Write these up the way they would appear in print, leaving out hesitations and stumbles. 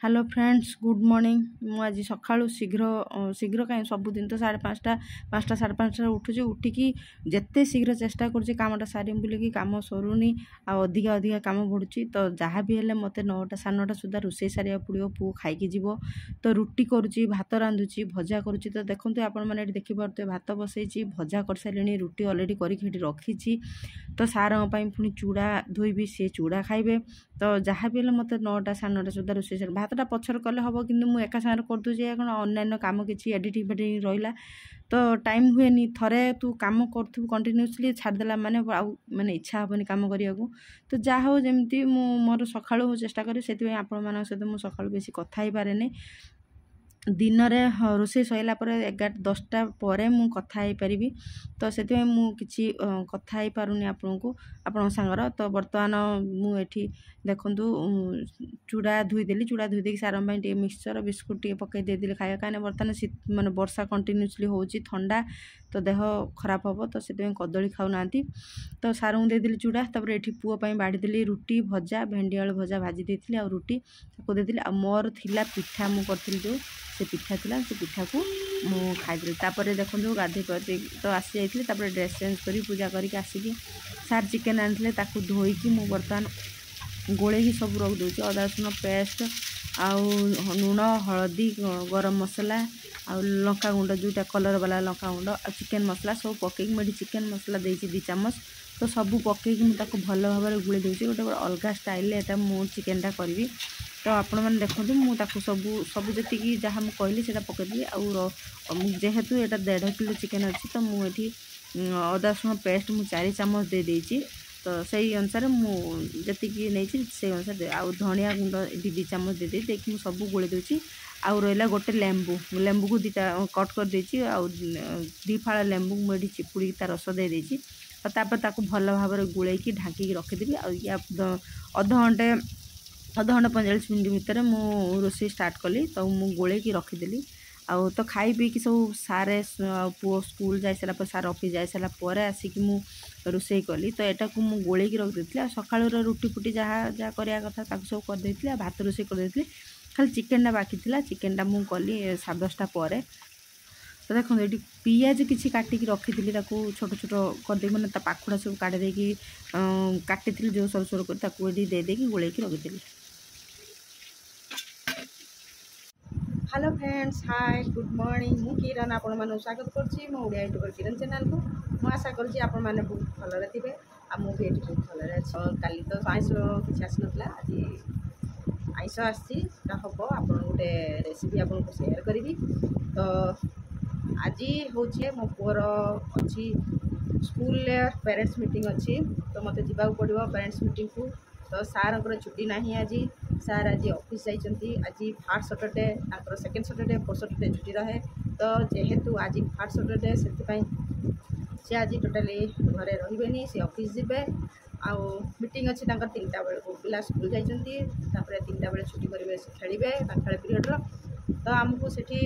Hello friends good morning. मु आज सका शीघ्र शीघ्र कहीं सबुदिन तो 5:30 5टा 5:30 उठुची उठिकी जिते शीघ्र चेष्टा करुँच कामटा सारी बोलिकी कम सरुनी अधिका अधिका कम बढ़ुची तो जहाँ भी हेल्ले मत 9टा 9:30 सुधा रोषे सारे पड़ो पु खाई जीव तो रुटी करुँची भात रांधुची भजा करुँची तो देखो आपण मैंने देखिपे भात बसई भजा कर सारे रुटी अलरेडी करके रखी तो सार पुणी चूड़ा धोबी सी चूड़ा खाइबे तो जहाँ भी मत 9टा 9:30 सुधा रोषे सारे भातटा पछर कले हम कि एका सागर करदे कौन अन्य कम किसी एडिटिंग फेडिटिंग रहा तो टाइम हुए थरे तू कम करू कंटिन्यूसली छाड़देला माने माने इच्छा हेनी कम करने को तो जहाँ हो जमी मोर सका चेष्टा करें से सहित मुझे सका बेसी कथा ही पारे दिन में रोषे सैला 10टा पर मु कथा ही पारि तो से मुझे कथा ही पारुनी आपण सांगर तो बर्तमान मुझे देखु चूड़ा धोईदेली चूड़ा धोईदे सार मिक्सचर बिस्कुट टे पकई देदेली खाया कहीं बर्तमान माने वर्षा कंटिन्यूसली होची ठंडा तो देह खराब हम तो से कदली खाऊना तो सार को देदेली चूड़ा तापर ये पुओं बाढ़ीदेली रुटी भजा भेंडी आलू भजा भाजी देती आ रुटी देदेली आ मोर थिला पिठा मु करी जो से पिठा थिला से पिठा को मु खाईदेली तापर देखो गाधे पाधे तो आसी जाइए ड्रेस चेंज कर पूजा करके आसिकी सार चिकेन आनी धोईकी मु बर्तमान गोले सब रख दूसरी अदा रसुण पेस्ट आउ लुण हलदी गरम मसला आ लंका गुंड जोटा कलर वाला लंका गुंड आ चिकेन मसला सब पकईक मुझे चिकेन मसला देती 2 चामच तो सबू पकईक मुझे भल भाव में गुड़ी दूसरी गोटे अलग स्टाइल एटा मु चिकेनटा करी तो आपण मैंने देखो मुझे सबू सब जी जहाँ मुझे कहली से पकईदी जेहेतु यहाँ 1.5 किलो चिकेन अच्छी तो मुझे अदा रसुण पेस्ट मुझे 4 चामच दे देती तो सही अनुसार मुझे नहीं से अनुसार आउ धनिया गुंड 2 चामच दे देखिए सब गोली दूसरी आउ रहा गोटे लेंबू को 2टा कट कर देती आउ 2 फाड़ लेंबू मुझे चिपुड़ी तार रस दे देती और तापर भल भाव में गोलैकी ढांकी रखीदेवी अधघंटे 45 मिनट भितर मु रोषे स्टार्ट कली तो मु गोलैकी रखीदेली आउ तो खाई पी कि सब सारे पुओ स्कूल जाई सारा पर सार ऑफिस जाई सारा पर आसिक मु रोषे कली तो यहाँ को मुझे गोलैकी रखी सका रुटी फुटी जहाँ जहाँ कराया कथा सब करदे भात रोषे करदे खाली चिकेनटा बाकी थी चिकेनटा मु कली 10:30 पर तो देखो ये पियाज किसी काटिकी रखी छोट छोट करदे मैंने पाखुड़ा सब काढ़ी देकी काटी जो सर सर कर देदेकी गोलैकी रखीदी। Hello friends hi good morning मु किरण आपण मानू स्वागत करछि मो ओडिया यूट्यूबर किरण चैनल को मु आशा करछि आपण माने बहुत भलरे थिबे आ मु भी एठी बहुत भलरे अछि काली तो आइस किछि आस नतला आज आइस आछि ता हबो आपण गोटे रेसिपी आपण को शेयर करबी तो आज होछि मो पुअर अछि स्कूल ले पेरेंट्स मीटिंग अछि तो मते जिबा पड़िबो पेरेंट्स मीटिंग को तो सार छुट्टी नहीं आज सार आज ऑफिस जाइछंती आज first Saturday second Saturday fourth Saturday छुट्टी रहे तो जेहेतु आज फर्स्ट सैटरडे से आज टोटाली घरे रही से ऑफिस जीवे आउ मीटिंग अच्छी 3टा बेल को पिला स्कूल जाइछंती 3टा बेले छुट्टी करेंगे से खेलिए खेल पीरियड्र तो आमको सेठी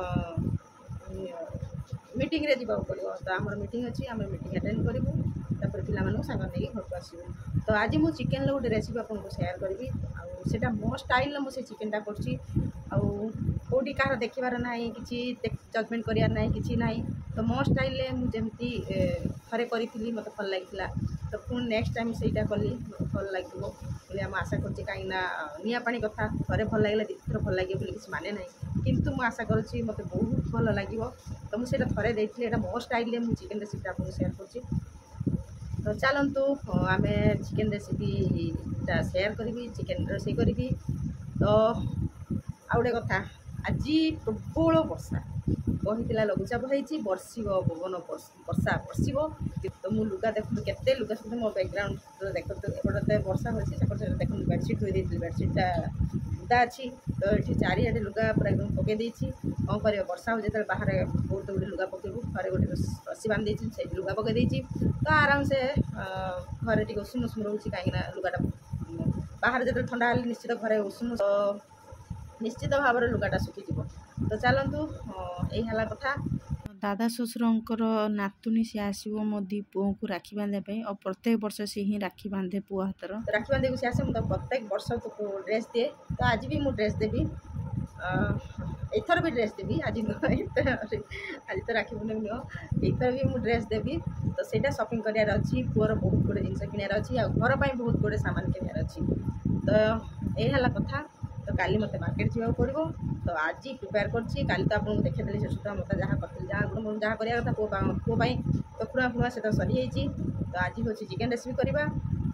मीटिंग रे जीवा पड़ो तो आम मीटिंग अच्छी आम मीटिंग अटेंड करूँ तापर पिला मानू सांग नहीं घर को आसबू तो आज मु चिकेन गोटे रेसिपी आपको शेयर करी आटा मो स्टाइल मुझे चिकेनटा करोटी कह देखार ना कि जजमेंट करार ना कि ना तो मो स्टाइल मुझे थे करी मत भल लगी तो पुणी नेक्स्ट टाइम से कली मत भल लगे आम आशा कर कहीं निआ पानी कथा थे भल लगे 2 थर भल लगे किसी माने ना किंतु मु आशा करुँच मत बहुत भल लगे तो मुझे थे देती मो स्टाइल मुझे चिकेन रेसिपी आपको शेयर कर तो चलतु आम चिकेन रेसिपीटा शेयर करी चिकेन रोषे करी तो आ गए कथा आज प्रबल वर्षा कही लघुचाप होती बर्षिब पवन वर्षा बर्षिब तो मु लुगा देखो केते लुगा सब मो बैकग्राउंड देखो एपटे वर्षा होती देखो बेडसीट धोई बेडसीटा उदा अच्छी तो ये चारिआडे लुगा पूरा एकदम पकई देती कौन कर वर्षा हो जो बाहर बहुत गुटे लुगा पकेबू घरे गोटे रस्सी बांध से लुगा पकई देती तो आराम से घरे टी उषुम उषुम रोचे कहीं लुगाटा बाहर जो ठंडा निश्चित घरे उषुम तो निश्चित भाव में लुगाटा सुखीज तो चलतु यही कथा दादा ଶ୍ୱଶୁରଙ୍କର ନାତୁଣୀ सी आसो मो दी पुओं को राखी बांधे और प्रत्येक वर्ष सी ही राखी बांधे पुओ हाथर राखी बांधे सी आसे मुझे प्रत्येक वर्ष ड्रेस दिए तो आज भी मुझे ड्रेस देवी एथर भी ड्रेस देवी आज आज तो राखी पूर्णिमा नुह एथर भी मुझे ड्रेस देवी तो सेटा शॉपिंग करार अच्छी पुअर बहुत गुड़े जिन किनार अच्छी आ घर पर बहुत गुड़े सामान किनार अच्छी तो यह कथा तो काली मत मार्केट जावाक पड़ो तो आज प्रिपेयर करी तो आपको देखी से सुधा मत जहाँ कर जहाँ कराया कथा पुओ तो खुणा खुणा से तो सरी जाइए तो आज हूँ चिकेन रेसिपी करवा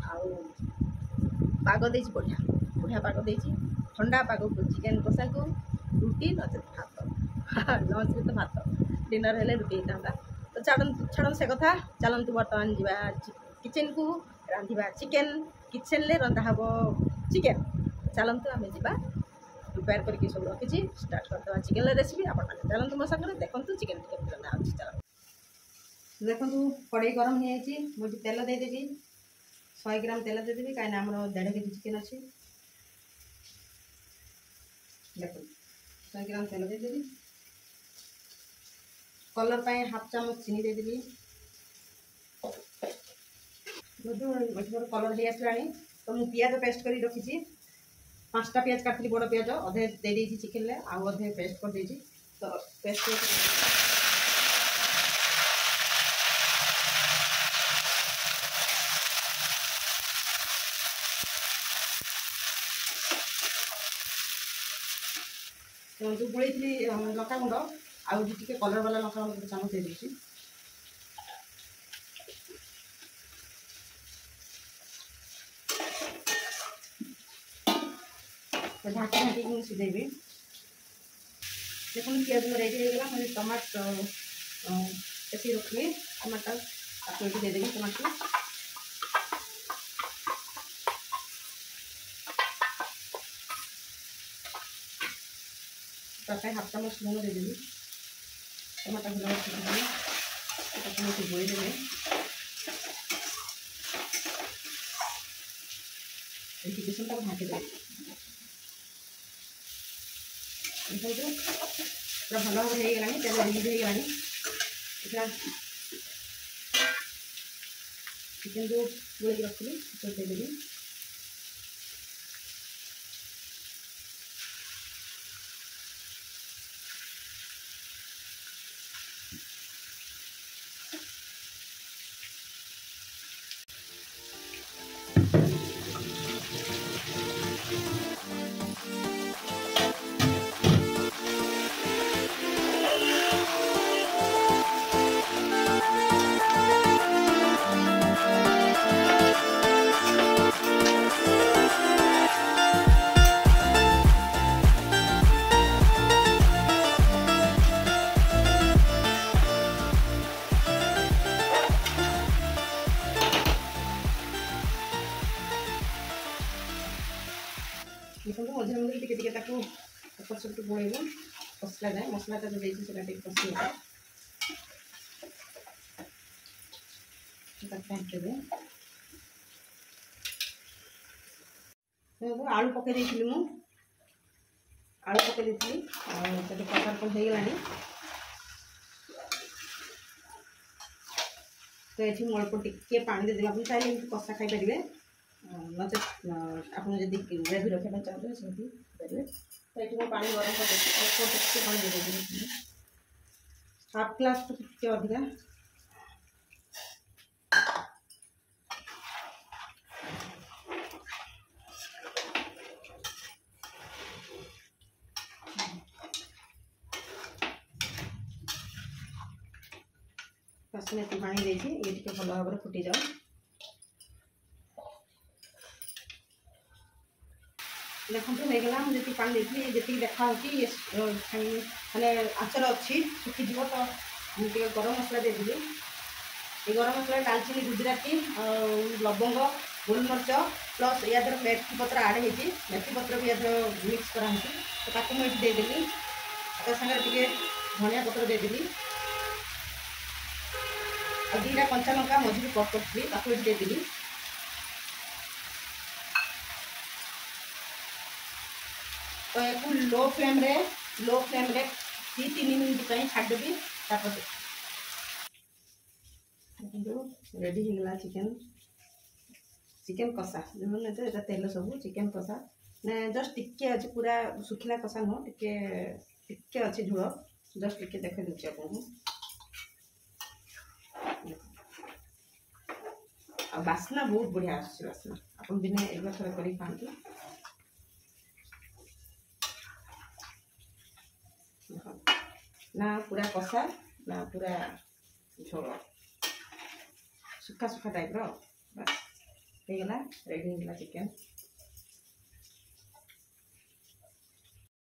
पाग दे बढ़िया बढ़िया पाग दे ठंडा पाग को चिकेन कषा को रुटी नचे भात लंच में तो भात डिनर हेल्ले रुटी होता तो छाड़ से कथा चलतु बर्तमान जा किचेन को रांधा चिकेन किचेन रंधा हम चिकेन चलतु आम जा प्रिपेयर करके सब रखी स्टार्ट करदे चिकेन रेसिपी आप चलते मो सागर देखो चिकेन टिके रंधा अच्छी चल देखो कड़े गरम हो मुझे तेल देदेवी 100 ग्राम तेल देदेवी कहीं आम 1.5 केजी चिकेन अच्छी देखो 100 ग्राम तेल देदेवी कलर पर हाफ चामच चीनी देदेवी कलर दे आसला तो मुझे पियाज पेस्ट कर रखी 5टा पियाज काटली बड़ पियाज अधे दे चिकेन आउ अधे पेस्ट कर देजी तो पेस्ट जो गोली थी लंका गुंड आउ टी कलर वाला लंका गुंड चामच दे देती तो ढाकी ढाकी मुझे सीधेबी देखो पियाज रेडी होगा मुझे टमाटो ऐसी रखी टमाटो आपको देदेवी टमाटो तक हाफ चामच लुण देदेवी टमाटर भल मुझे बोई देवे किचन तक ढाँकी देवे देखो पूरा भल भाव होगा तेल रिलीज होगा चिकेन जो गोल रखी देदेवी देखो मझे मझे टिके एपट सेपट गोल कसला जाए मसलाटा जो देती कषा आलू पकई देती आलू पकई देती कलर हो गला तो ये अल्प टिके पानी देदेवी आप चाहिए कषा खाई पारे नचे आप ग्रेवी रखा चाहते सेमती करेंगे तो ये पानी गरम कर अल्प पानी दे देदेवी हाफ ग्लास तो टे अधिका फर्स्ट में पानी देती ये भल भाव फुटी जाओ देखो होगा मुझे पानी देती जी देखा मैंने आचर अच्छी सुखीज तो मुझे गरम मसला देदेवी ये गरम मसला डालचीनी गुजराती लवंग गोलमरीच प्लस या द्वारा मेथी पत्र आड हो मेथी पत्र भी मिक्स कराई तो मुझे देदेवी सागर टे धनिया पत्र देदेवी और 2टा कंचा लंका मझे कट करी देदेवी तो एक लो फ्लेम रे 2-3 मिनट छाड़देवी रेडी होगा चिकेन चिकेन कषा जो तेल सब चिकेन कषा ने जस्ट टिके अच्छे पूरा सुखिला कषा नुह टिके अच्छे झोल जस्ट टिके देख दूसरी आपको आ बास्ना बहुत बढ़िया आसना आप दिने एक बार थोड़ा कर खाते ना पूरा कषा ना पूरा झोल सुखा सुखा टाइप बस हो गला रेडी होगा चिकेन।